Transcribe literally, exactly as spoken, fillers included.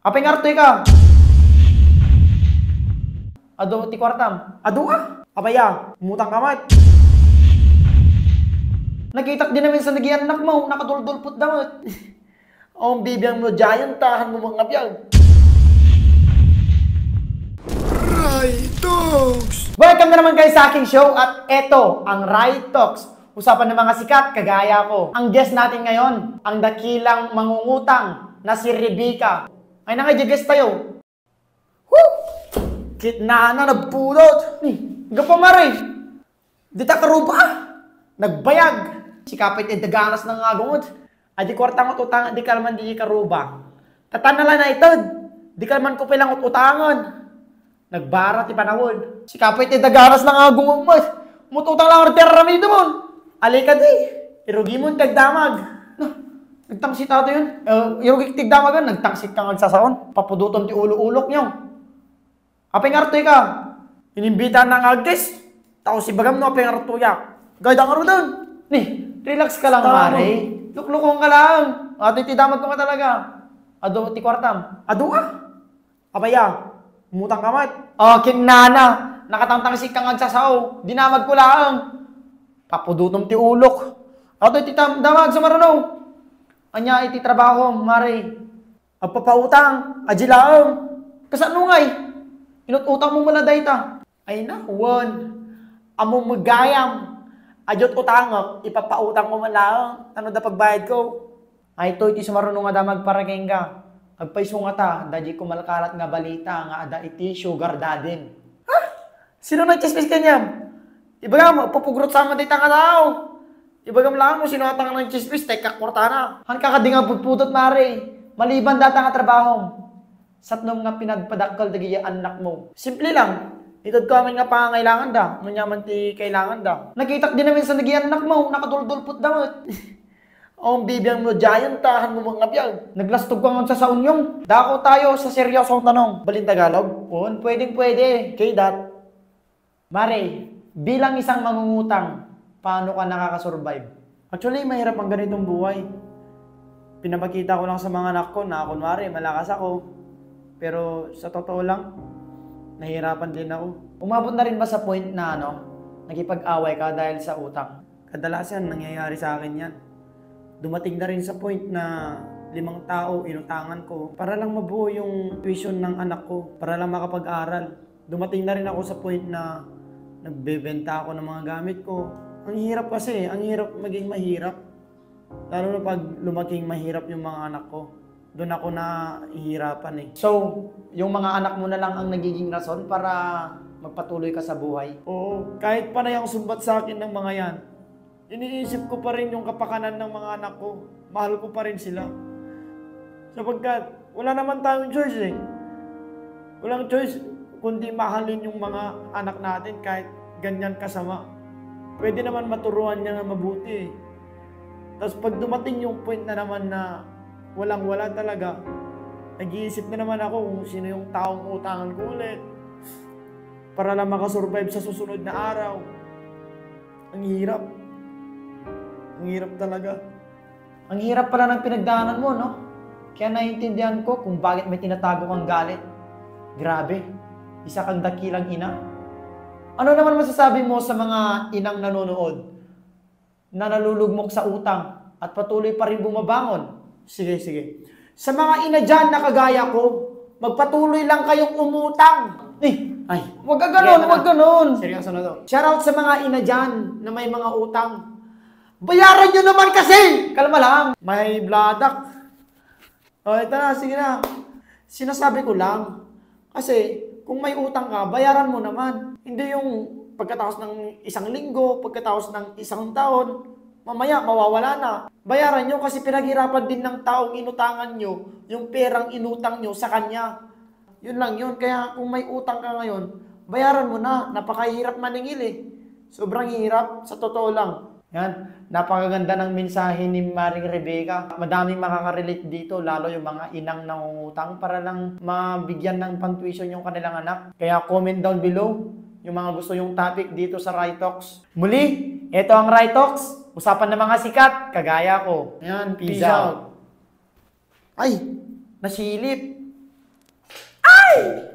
Apeng artoy ka. Ado ti kwartam. Ado ah. Abaya, umutang ka mat. Nakitak din namin sa nagiyan anak mo, nakaduldulpot damat. Ang bibiyang mo giant tahan mo mga biyag. Right Talks! Welcome na naman kayo sa aking show at eto ang Right Talks. Usapan ng mga sikat kagaya ko. Ang guest natin ngayon, ang dakilang mangungutang na si Rebecca. Ay na nga, guest tayo. Woo! Kitna na nagpulot. Ni, gapamari. Dita karuba. Nagbayag. Si kapit e daganas ng agungod. Ay di kwartang utangan, di kalman di karuba. Tatanala na ito. Di kalman ko pilang utangan. Nagbara ti panahon. Si kapit e daganas ng agungod mo. Mututang lang order rami ito mo. Alika di. Irugi mo tagdamag. Nagtangsit ato yun. Uh, Irugi tigdamagan. Nagtangsit kang agsasaon. Papuduton ti ulo-ulok niyo. Apeng artoy ka. Inimbita ng agdes. Tao si bagam no apeng artoya. Gayda nga ro doon. Ni, relax ka lang, Mare. Luklukong ka lang. Ato ti damag ko nga talaga. Ado ti kwartam. Ado ah. Abaya, umutang ka mat. Oh, kinana. Nakatangtangsit kang agsasaw. Dinamag ko lang. Papudutom ti ulok. Ato ti damag sa marunaw. Anya iti trabaho, Mare. Agpapautang, ajilaang. Kasano ngay? Inututang mo mula dayta. Ay na, wan. Amo magayam. Adyot utangok, ipapautang mo mala. Ano da pagbayad ko? Ay to, iti sumarunong nga da magparageng ka. Agpaiso nga ta, dadya ko malakalat nga balita nga ada iti sugar dadin. Ha? Sino nag-chismis kanya? Ibagam, pupugrot sama dita nga tao. Ibagam lang mo, sino atang ng chismis, teka kwarta na. Han kakadinga putputot, Mare. Maliban data nga trabaho. Satnom nga pinagpadakkel dagi anak mo. Simple lang. Itod ko amin nga pangangailangan da. Manyaman ti kailangan da. Nakitak din namin sa nagiyan anak mo. Nakaduldulpot damat. Ang bibiyang mo giant tahan mo mga biyag. Naglastog ka nga sa saunyong. Dako tayo sa seryosong tanong. Balin Tagalog? Un, pwedeng pwede. Kay dat. Mare, bilang isang mangungutang, paano ka nakakasurvive? Actually, mahirap ang ganitong buhay. Pinapakita ko lang sa mga anak ko na kunwari, malakas ako. Pero sa totoo lang, nahihirapan din ako. Umabot na rin ba sa point na ano, nakipag-away ka dahil sa utang? Kadalasan nangyayari sa akin yan. Dumating na rin sa point na limang tao inutangan ko para lang mabuo yung tuition ng anak ko, para lang makapag-aral. Dumating na rin ako sa point na nagbebenta ako ng mga gamit ko. Ang hirap kasi, ang hirap maging mahirap. Lalo na pag lumaking mahirap yung mga anak ko. Doon ako na ihirapan eh. So, yung mga anak mo na lang ang nagiging rason para magpatuloy ka sa buhay? Oo, kahit panay ang sumbat sa akin ng mga yan, iniisip ko pa rin yung kapakanan ng mga anak ko. Mahal ko pa rin sila. Sapagkat wala naman tayong choice eh. Walang choice kundi mahalin yung mga anak natin kahit ganyan kasama. Pwede naman maturuan niya na mabuti eh. Tapos pag dumating yung point na naman na walang-wala talaga, nag-iisip na naman ako kung sino yung taong utangan ko ulit para lang makasurvive sa susunod na araw. Ang hirap. Ang hirap talaga. Ang hirap pala ng pinagdaanan mo, no? Kaya naiintindihan ko kung bakit may tinatago kang galit. Grabe. Isa kang dakilang ina. Ano naman masasabi mo sa mga inang nanonood na nalulugmok sa utang at patuloy pa rin bumabangon? Sige, sige. Sa mga ina dyan na kagaya ko, magpatuloy lang kayong umutang. Eh, ay, wag ka ganun, wag ganun. Seryoso na to. Shoutout sa mga ina dyan na may mga utang. Bayaran nyo naman kasi! Kalma lang. May bladak. O, ito na, sige na. Sinasabi ko lang. Kasi, kung may utang ka, bayaran mo naman. Hindi yung pagkatapos ng isang linggo, pagkatapos ng isang taon, mamaya, mawawala na. Bayaran nyo kasi pinaghirapan din ng taong inutangan nyo yung perang inutang nyo sa kanya. Yun lang yun. Kaya kung may utang ka ngayon, bayaran mo na. Napakahirap maningil eh. Sobrang hirap. Sa totoo lang. Yan. Napakaganda ng mensahe ni Maring Rebecca. Madaming makaka-relate dito, lalo yung mga inang nangungutang para lang mabigyan ng pang-tuition yung kanilang anak. Kaya comment down below yung mga gusto yung topic dito sa Right Talks. Muli, ito ang Right Talks. Usapan ng mga sikat, kagaya ko. Ayan, peace, peace out. out. Ay, nasilip. Ay!